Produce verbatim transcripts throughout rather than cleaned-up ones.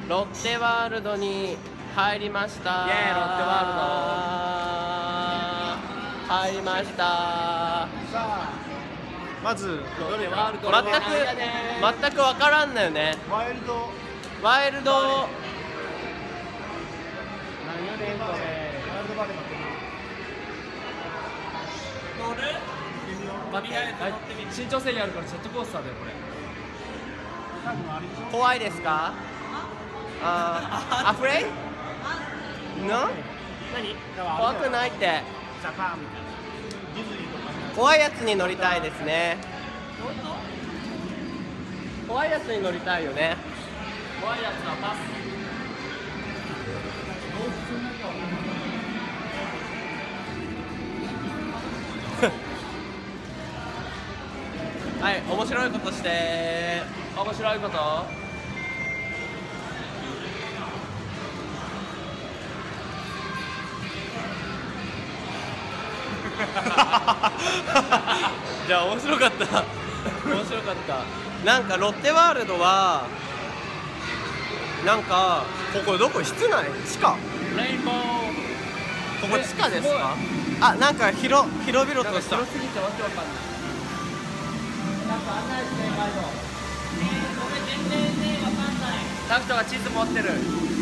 ロッテワールドに入りました。 イエーイ、ロッテワールド入りました。 さあまずどれか全く全く分からんのよね。 ワイルドワイルド何やねんこれ。ワイルドバレー乗る？とりあえず乗ってみる。身長制限あるからジェットコースターだよこれ。 多分あれでしょ。 怖いですか？あー、アフレイ？の？ 何？ 怖くないって。 ジャパンみたいな。ディズニーとかね。 怖いやつに乗りたいですね。怖いやつに乗りたいよね。 怖いやつはパス。 はい、面白いことして。 面白いこと？ じゃあ面白かった面白かったなんかロッテワールドはなんかここどこ室内地下レインボー。 ここ地下ですか？あ、なんか広広々とした広すぎてわけわかんない。なんか案内してガイド。えー、これ全然ねわかんない。タクトが地図持ってる。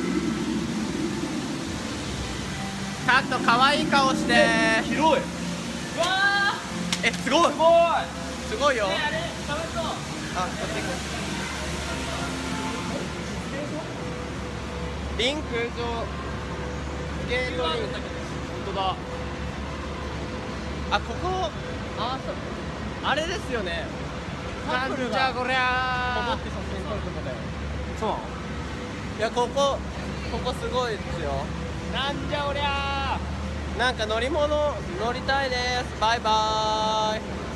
タクト可愛い顔して。 広い。わあ。 え、すごいすごい。 すごいよ。 ね、あれ楽しそう。 あ、こっち行こう。リンク上スケートリンク。本当だ。あ、ここあ、あれですよね。 なんじゃこりゃ戻って写真撮るとこだよ。 そう。 いや、ここここすごいですよ。 なんじゃおりゃー。 なんか乗り物乗りたいです。バイバーイ。